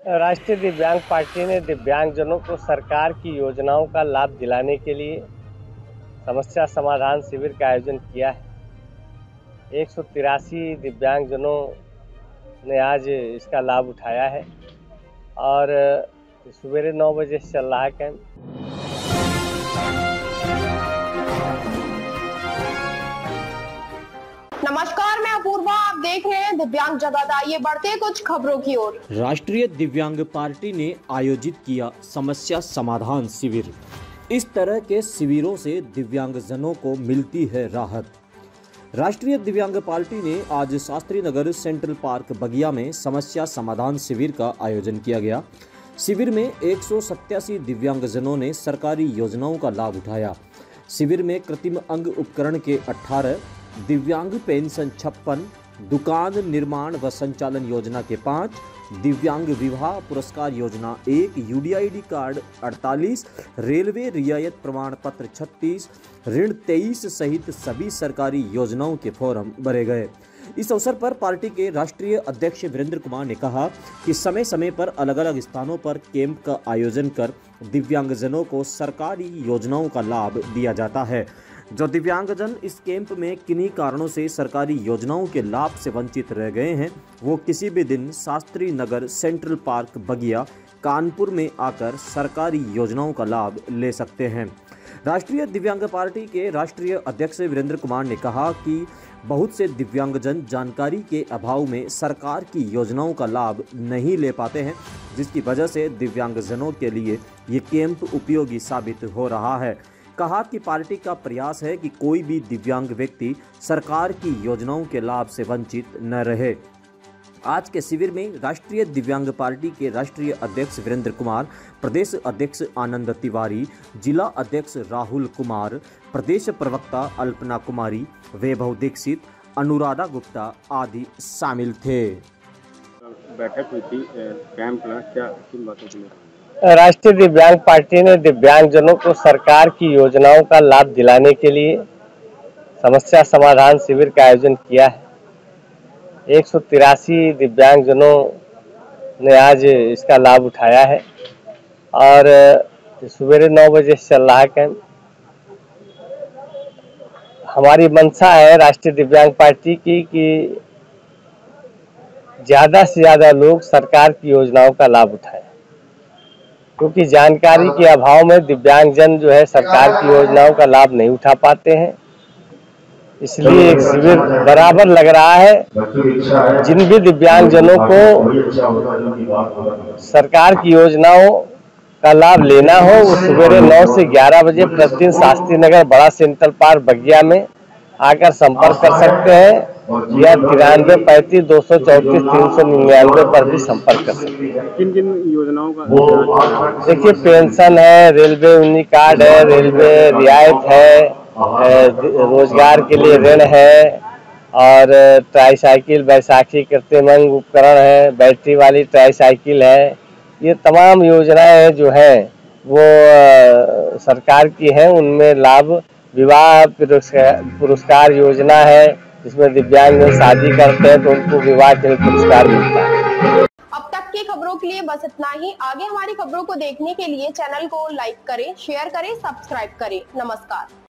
राष्ट्रीय दिव्यांग पार्टी ने दिव्यांगजनों को सरकार की योजनाओं का लाभ दिलाने के लिए समस्या समाधान शिविर का आयोजन किया है। 183 दिव्यांगजनों ने आज इसका लाभ उठाया है और सवेरे 9 बजे से चल रहा है कैंप। नमस्कार, मैं अपूर्वा, आप देख रहे हैं दिव्यांग जगत। आइए बढ़ते हैं कुछ खबरों की ओर। राष्ट्रीय दिव्यांग पार्टी ने आयोजित किया समस्या समाधान शिविर। इस तरह के शिविरों से दिव्यांगजनों को मिलती है राहत। राष्ट्रीय दिव्यांग पार्टी ने आज शास्त्री नगर सेंट्रल पार्क बगिया में समस्या समाधान शिविर का आयोजन किया गया। शिविर में 187 दिव्यांगजनों ने सरकारी योजनाओं का लाभ उठाया। शिविर में कृत्रिम अंग उपकरण के 18, दिव्यांग पेंशन 56, दुकान निर्माण व संचालन योजना के 5, दिव्यांग विवाह पुरस्कार योजना 1, यूडीआईडी कार्ड 48, रेलवे रियायत प्रमाण पत्र 36, ऋण 23 सहित सभी सरकारी योजनाओं के फॉर्म भरे गए। इस अवसर पर पार्टी के राष्ट्रीय अध्यक्ष वीरेंद्र कुमार ने कहा कि समय समय पर अलग अलग स्थानों पर कैंप का आयोजन कर दिव्यांगजनों को सरकारी योजनाओं का लाभ दिया जाता है। जो दिव्यांगजन इस कैंप में किन्हीं कारणों से सरकारी योजनाओं के लाभ से वंचित रह गए हैं, वो किसी भी दिन शास्त्री नगर सेंट्रल पार्क बगिया कानपुर में आकर सरकारी योजनाओं का लाभ ले सकते हैं। राष्ट्रीय दिव्यांग पार्टी के राष्ट्रीय अध्यक्ष वीरेंद्र कुमार ने कहा कि बहुत से दिव्यांगजन जानकारी के अभाव में सरकार की योजनाओं का लाभ नहीं ले पाते हैं, जिसकी वजह से दिव्यांगजनों के लिए ये कैंप उपयोगी साबित हो रहा है। कहा कि पार्टी का प्रयास है कि कोई भी दिव्यांग व्यक्ति सरकार की योजनाओं के लाभ से वंचित न रहे। आज के शिविर में राष्ट्रीय दिव्यांग पार्टी के राष्ट्रीय अध्यक्ष वीरेंद्र कुमार, प्रदेश अध्यक्ष आनंद तिवारी, जिला अध्यक्ष राहुल कुमार, प्रदेश प्रवक्ता अल्पना कुमारी, वैभव दीक्षित, अनुराधा गुप्ता आदि शामिल थे। बैठक हुई थी कैंप में, क्या किन बातों की? राष्ट्रीय दिव्यांग पार्टी ने दिव्यांगजनों को सरकार की योजनाओं का लाभ दिलाने के लिए समस्या समाधान शिविर का आयोजन किया है। 183 दिव्यांगजनों ने आज इसका लाभ उठाया है और सवेरे 9 बजे से चल रहा है कैंप। हमारी मंशा है राष्ट्रीय दिव्यांग पार्टी की कि ज़्यादा से ज़्यादा लोग सरकार की योजनाओं का लाभ उठाएं, क्योंकि जानकारी के अभाव में दिव्यांगजन जो है सरकार की योजनाओं का लाभ नहीं उठा पाते हैं। इसलिए एक शिविर बराबर लग रहा है। जिन भी दिव्यांगजनों को सरकार की योजनाओं का लाभ लेना हो वो सवेरे 9 से 11 बजे प्रतिदिन शास्त्री नगर बड़ा सेंट्रल पार्क बगिया में आकर संपर्क कर सकते हैं या 93 35 234 399 पर भी संपर्क कर सकते हैं। किन किन योजनाओं का? देखिए, पेंशन है, रेलवे उन्नी कार्ड है, रेलवे रियायत है, रोजगार के लिए ऋण है और ट्राईसाइकिल बैसाखी कृत्रिम अंग उपकरण है, बैटरी वाली ट्राईसाइकिल है। ये तमाम योजनाएं जो हैं वो सरकार की हैं। उनमें लाभ विवाह पुरस्कार योजना है, जिसमें दिव्यांग शादी करते हैं तो उनको विवाह के लिए पुरस्कार मिलता है। अब तक की खबरों के लिए बस इतना ही। आगे हमारी खबरों को देखने के लिए चैनल को लाइक करें, शेयर करें, सब्सक्राइब करें। नमस्कार।